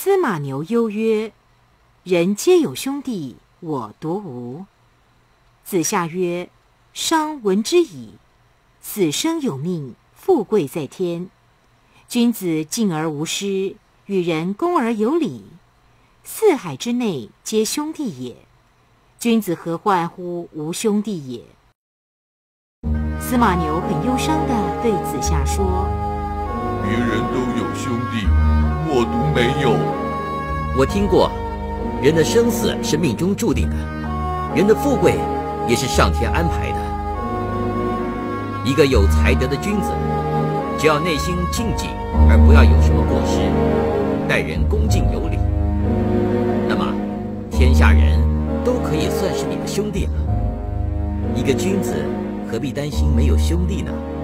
司马牛忧曰：人皆有兄弟，我独无。子夏曰：商闻之矣。死生有命，富贵在天。君子敬而无失，与人恭而有礼。四海之内皆兄弟也，君子何患乎无兄弟也？司马牛很忧伤地对子夏说： 别人都有兄弟，我独没有。 我听过，人的生死是命中注定的，人的富贵也是上天安排的。一个有才德的君子，只要内心清净，而不要有什么过失，待人恭敬有礼，那么天下人都可以算是你的兄弟了。一个君子何必担心没有兄弟呢？